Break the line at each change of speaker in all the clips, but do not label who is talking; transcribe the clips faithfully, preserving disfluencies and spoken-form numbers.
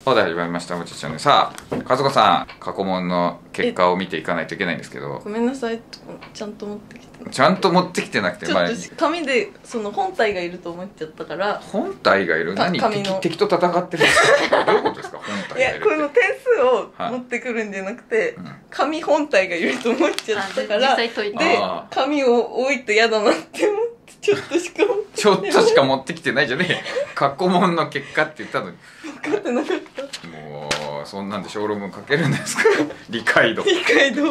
はい、始まりました。おちちゃんね。さあ、和子さん、過去問の結果を見ていかないといけないんですけど。
ごめんなさい、ちゃんと持ってきて。
ちゃんと持ってきてなくて、
ちょっと紙でその本体がいると思っちゃったから。
本体がいる？何？敵、敵と戦ってるんですか？どういうことですか？本体がいるって。
いや、この点数を持ってくるんじゃなくて、はい、紙本体がいると思っちゃったから、で、紙を置いて嫌だなって思って、ちょっとしか持って
ちょっとしか持ってきてないじゃねえよ。過去問の結果って言ったのに。
分かってなかった。
もうそんなんで小論文書けるんですか？理解度。
理解度。
はい。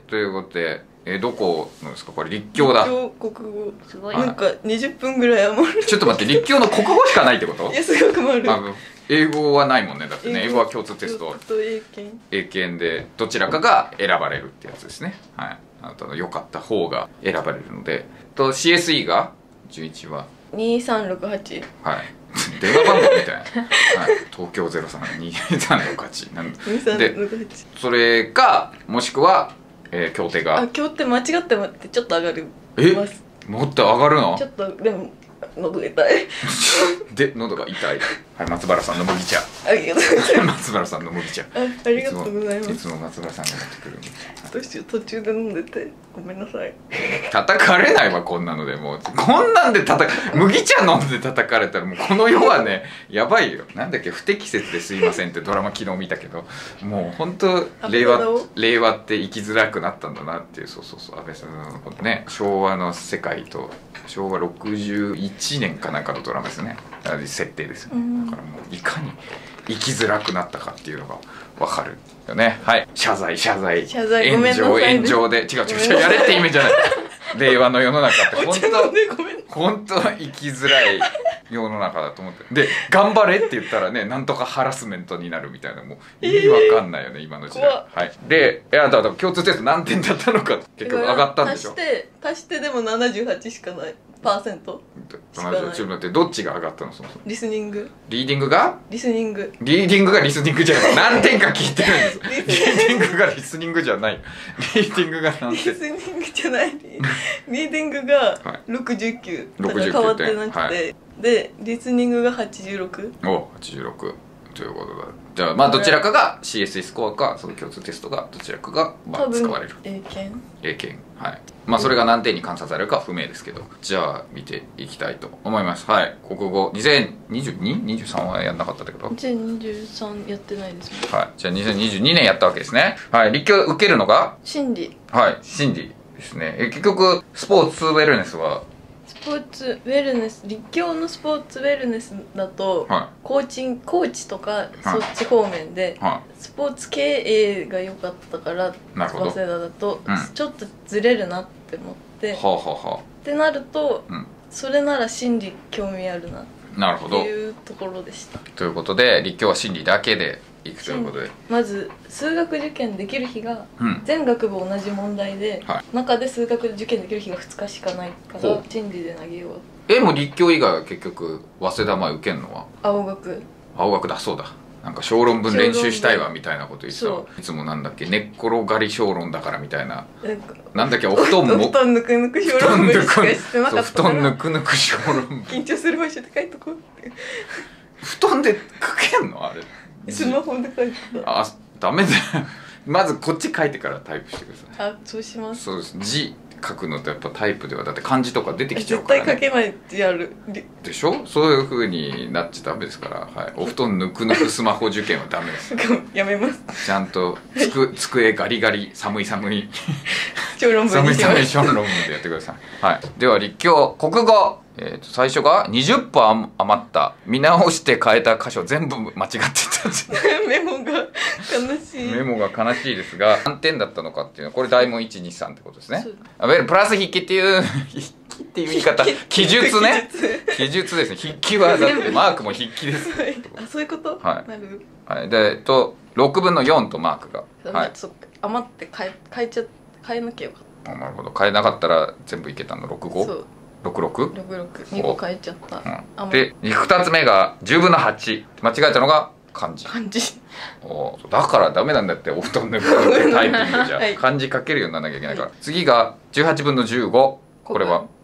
ということで、えどこのですか？これ立教だ。
立教国語。すごい。なんかにじゅっぷんぐらい余る。
ちょっと待って、立教の国語しかないってこと？
いや、すごく余る。
英語はないもんね。だってね、英語は共通テスト。
英検。
英検でどちらかが選ばれるってやつですね。はい。あなたの良かった方が選ばれるので。と シーエスイー がじゅういちは
にさんろくはち。
はい。電話番号みたいな、はい、東京ゼロさんにさんろくはちなんで、それかもしくは、えー、協定が
あ、協定間違ってもってちょっと上がる。
えもっと上がるの？
ちょっとでも喉が痛い
で喉が痛い。はい、松原さんの麦茶。
ありがとうございます。
松原さんの麦茶。
あ、ありがとうございます。
いつも松原さんが持ってくる麦茶。
どうしよう、途中で飲んでてごめんなさい。
叩かれないわ、こんなので。もうこんなんで叩か麦茶飲んで叩かれたらもうこの世はねやばいよ。なんだっけ、不適切ですいませんってドラマ昨日見たけど、もう本当令和令和って生きづらくなったんだなっていう。そうそうそう、安倍さんのね、昭和の世界としょうわろくじゅういちねんかなんかのドラマですね。設定ですよね。だからもういかに生きづらくなったかっていうのが分かるよね。はい、謝罪謝罪
謝罪、
炎上炎上で違う違う違う、やれって意味じゃない。令和の世の中って本当本当生きづらい世の中だと思って、で頑張れって言ったらね、なんとかハラスメントになるみたいな、もう意味わかんないよね、今の時代。はい。で、いやだから共通テスト何点だったのか結局上がったんでしょ。
足して足してでもななじゅうはちしかない。パーセント
ちょっと待って、どっちが上がったの？そもそも
リスニング。
リーディングが
リスニング
リーディングがリスニングじゃない。何点か聞いてるんです。リーディングがリスニングじゃない。リーディングが何点？
リスニングじゃない。リーディングがろくじゅうきゅう、だから変わってなくて、はい、でリスニングがはちじゅうろく。
おはちじゅうろくということだ。じゃあまあどちらかが シーエスイー スコアか、その共通テストがどちらかがまあ使われる。
英検
英検、はい。まあそれが何点に換算されるかは不明ですけど、じゃあ見ていきたいと思います。はい。国語にせんにじゅうに、にじゅうさんはやんなかったってこと？
にせんにじゅうさんやってないですね。
はい。じゃあにせんにじゅうにねんやったわけですね。はい。立教受けるのが
心理。
はい。心理ですね。え結局スポーツウェルネスは
スポーツウェルネス、立教のスポーツウェルネスだと、はい、コーチンコーチとかそっち方面で、はい、スポーツ経営が良かったから早稲田だと、うん、ちょっとずれるなって思って、はあはあ、ってなると、うん、それなら心理興味あるなっていうところでした。
ということで立教は心理だけでいくということで、
まず数学受験できる日が全学部同じ問題で、うん、はい、中で数学受験できる日がふつかしかないから心理で投げよう。
えもう立教以外は結局早稲田前受けんのは
青学。
青学だそうだ。なんか小論文練習したいわみたいなこと言ってたわ。いつもなんだっけ、寝っ転がり小論だからみたいな、なんだっけ、お布団も
お布団ぬくぬく小論文しかしてなかったから、
布団ぬくぬく小論文
緊張する場所で書いとこうって
布団で書けんのあれ？
スマホで書いてた。
あ、ダメだよ。まずこっち書いてからタイプしてください。
あ、そうします。
そうです。字書くのってやっぱタイプではだって漢字とか出てきちゃうからね。
絶対書けないってやる
でしょ。そういう風になっちゃダメですから、はい、お布団ぬくぬくスマホ受験はダメです。
やめます。
ちゃんとつく机ガリガリ寒い寒い
小論文にします。
寒い寒い小論文でやってください。はい。では立教国語、えー、と最初がにじゅっパーセント余った。見直して変えた箇所全部間違ってたんです。
メモが悲しい。
メモが悲しいですが、何点だったのかっていうのはこれ大問いちにさんってことですね。いわゆるプラス筆記っていう筆記っていう言い方、記述ね。記述ですね。筆記はだってマークも筆記です。
あ、そういうこと。
はい。
なる。
はい。で、えっとろくぶんのよんとマークが。
はい。余って変え変えちゃ変えなきゃよかった。
あ、なるほど。変えなかったら全部いけたの。ろくご。そう。ろくろく？
ろくろく。にこ変えちゃった。
うん、で、ふたつめがじゅうぶんのはち。間違えたのが漢字。
漢字。
おだからダメなんだって、お布団抜くタイピングじゃ。はい、漢字書けるようにならなきゃいけないから。次がじゅうはちぶんのじゅうご。これは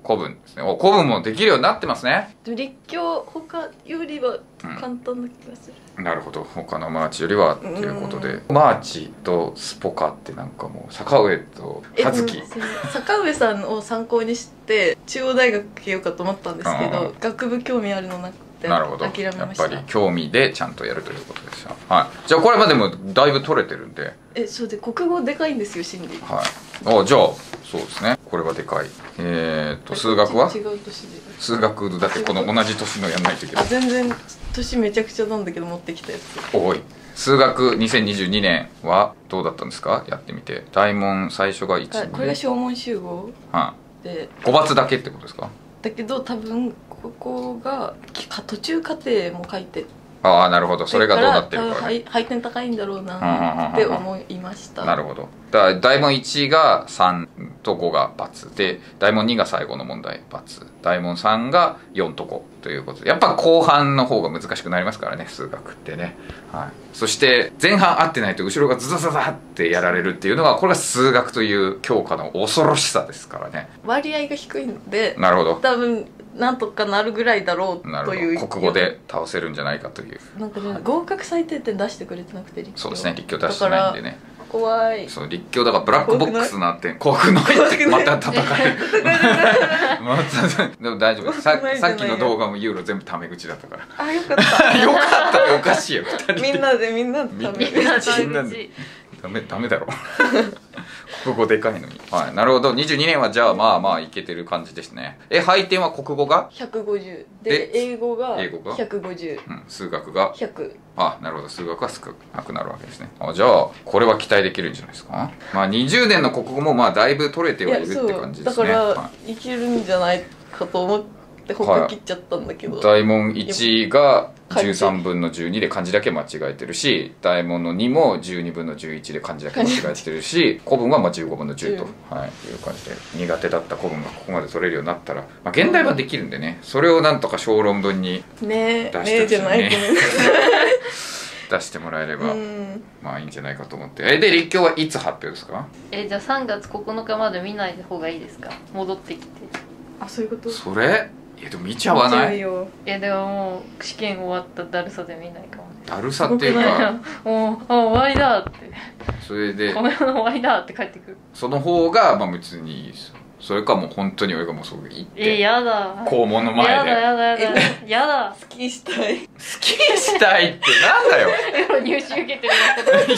古文ですね。お、古文もできるようになってますね。
でも立教他よりは簡単な気がする、
うん、なるほど。他のマーチよりはっていうことで、マーチとスポカってなんかもう坂上と葉月、
坂上さんを参考にして中央大学受けようかと思ったんですけど、学部興味あるのなくて
なるほど、
諦めました。
やっぱり興味でちゃんとやるということでした。はい、じゃあこれまでもだいぶ取れてるんで。
え、そうで国語でかいんですよ心理。
はい。あ、じゃあそうですね、これはでかい。えー、っと数学は
違う年で
数学だってこの同じ年のやんないといけない。
あ、全然年めちゃくちゃなんだけど持ってきたやつ。
おい、数学にせんにじゅうにねんはどうだったんですか？やってみて。大問最初がいち、
これが小問集合、
はい、でごばつだけってことですか？
だけど多分ここが途中過程も書いて、
ああ、なるほど、それがどうなってるか、ね、
配点高いんだろうなって思いました。
なるほど。だから大問いちがさんとごが×で、大問にが最後の問題×、大問さんがよんとごということで、やっぱ後半の方が難しくなりますからね、数学ってね。はい、そして前半合ってないと後ろがズザザザってやられるっていうのが、これが数学という教科の恐ろしさですからね。
割合が低いので、
なるほど、
多分なんとかなるぐらいだろうという。
国語で倒せるんじゃないかという。
なんかね、合格最低点出してくれてなくて、立教。
そうですね、立教出してないんでね。
怖い。
そう、立教だからブラックボックスなって怖くないってまた叩かれるまたでも大丈夫です。 さ, さっきの動画もユーロ全部タメ口だったから。
あ、よかった
よかったっておかしいよ、ふたりで
みんなでみんなでタメ口。
ダメダメだろ国語でかいのに。はい、なるほど。にじゅうにねんはじゃあまあまあいけてる感じですね。え、配点は国語が
ひゃくごじゅうで、英語がひゃくごじゅう、
うん、数学が
ひゃく。
あ、なるほど、数学は少なくなるわけですね。あ、じゃあこれは期待できるんじゃないですか。まあにじゅうねんの国語もまあだいぶ取れてはいるって感じですね。
だから、はい、いけるんじゃないかと思って他切っちゃったんだけど、はい、
大問いちがじゅうさんぶんのじゅうにで漢字だけ間違えてるし、大問のにもじゅうにぶんのじゅういちで漢字だけ間違えてるし、古文はまあじゅうごぶんのじゅうと、はい、いう感じで、苦手だった古文がここまで取れるようになったら、まあ、現代版できるんでね、それをなんとか小論文に出してほしいね。ねえじゃないごめんなさい出してもらえればまあいいんじゃないかと思って。え、で立教はいつ発表ですか？
え、じゃあさんがつここのかまで見ない方がいいですか？戻ってきて。
あ、そういうこと？
それいやでも見ちゃわない？い
やでももう試験終わっただるさで見ないかもね。
だるさっていうか
もうあ終わりだって、
それで
この世の終わりだって帰ってくる。
その方がまあ別にいいですよ。それかもう本当に俺がもうそう言って
え、やだ
校門の前で
やだやだやだやだ
好きしたい
好きしたいってなんだよ
入試受けてること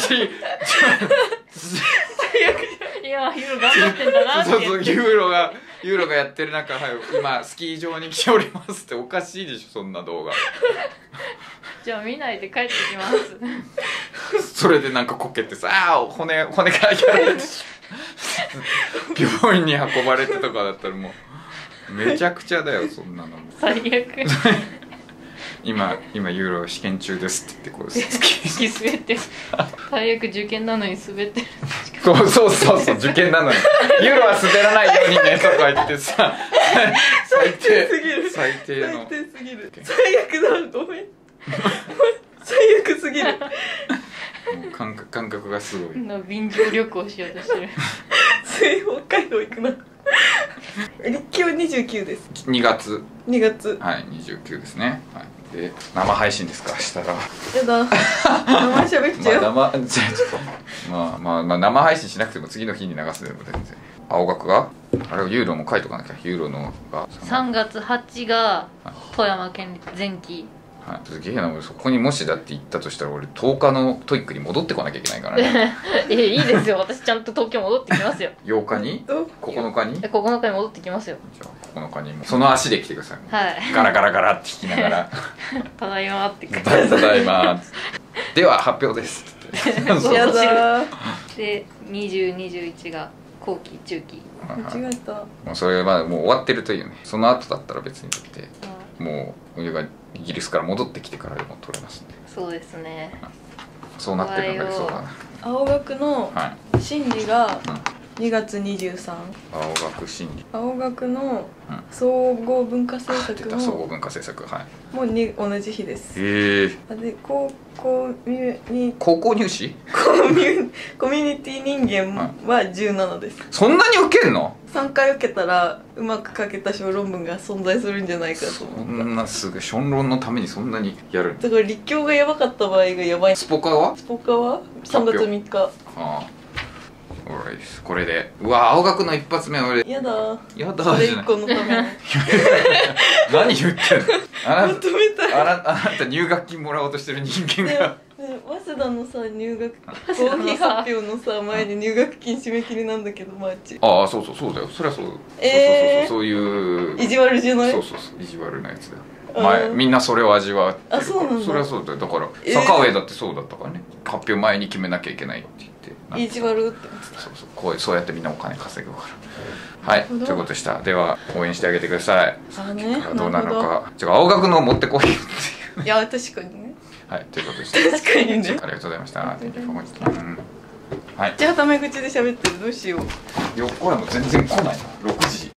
いやユーロ頑張ってんだなって。
そうそうユーロがユーロがやってる中、はい、今スキー場に来ておりますっておかしいでしょそんな動画
じゃあ見ないで帰ってきます
それでなんかこけてさあ骨骨からやられて病院に運ばれてとかだったらもうめちゃくちゃだよそんなのも
最悪
今今ユーロ試験中ですって言ってこうス
キー滑って最悪受験なのに滑ってる
そうそうそうそう受験なのにユーロは滑らないようにねとか言ってさ
最低すぎる
最低の
最低すぎる最悪だごめん最悪すぎる
もう感覚感覚がすごい
便乗旅行しようとしてる
北海道行くな立教にじゅうきゅうです。
にがつ
にがつ
はいにじゅうくですね、はい、で生配信ですかしたらや
だ生喋っちゃう、
まあ、生じゃあちょっとまあまあまあ生配信しなくても次の日に流すでも全然。青学があれユーロも書いとかなきゃ。ユーロのが
さんがつはちが富山県立前期、
はい、すげえな。俺そこにもしだって行ったとしたら俺とおかのトイックに戻ってこなきゃいけないからね
えいいですよ私ちゃんと東京戻ってきますよ
ようかにここのかに
ここのかに戻ってきますよ。
じゃあここのかにもその足で来てください。
はい
ガラガラガラって弾きながら
ただいまって
ただいまでは発表ですって
やだ
でにじゅう、にじゅういちが後期中期
間違えた。
もうそれはもう終わってるというね。その後だったら別にだって、うん、もう俺がイギリスから戻ってきてからでも取れますね。
そうですね、
うん、そうなってるのがそうだな。
青学の心理がにがつにじゅうさん、うん、
青学心理
青学の総合文化政策も
総合文化政策はい
もうに同じ日です。
へえ。
で高校に
高校入試
コミュコミュニティ人間はじゅうななです。
そんなに受けんの？
さんかい受けたらうまく書けた小論文が存在するんじゃないかと思った。
そんなすぐ小論のためにそんなにやる。
だから立教がやばかった場合がやばい。
スポカは
スポカはさんがつみっか。
ああ、オーライです。これでうわ青学の一発目俺
やだ
やだ
それ
じゃない
いっこのために
何言ってんのあな
まとめたい。
たあなあなた入学金もらおうとしてる人間
ね
が
ね早稲田のさ入学合否発表のさ前に入学金締め切りなんだけどマーチ。
ああそうそうそうだよ。そりゃそう、
えー、
そうそうそうそういう
意地悪じゃない？
そうそうそう意地悪なやつだよ。前みんなそれを味わってるから。
あそうなんだ。
そりゃそうだよ。だから、
えー、
坂上だってそうだったからね。発表前に決めなきゃいけないって言って
意地悪って思ってた。
そうそうこうそうやってみんなお金稼ぐから。はいということでした。では応援してあげてください。
あね
どうなのかじゃあ青学の持ってこいっていう
いや確かにね。
はいということでした
確かにね。
ありがとうございました。Thank you for watching。うんはい。
じゃあタメ口で喋ってるどうしよう。
横山全然来ないな。ろくじ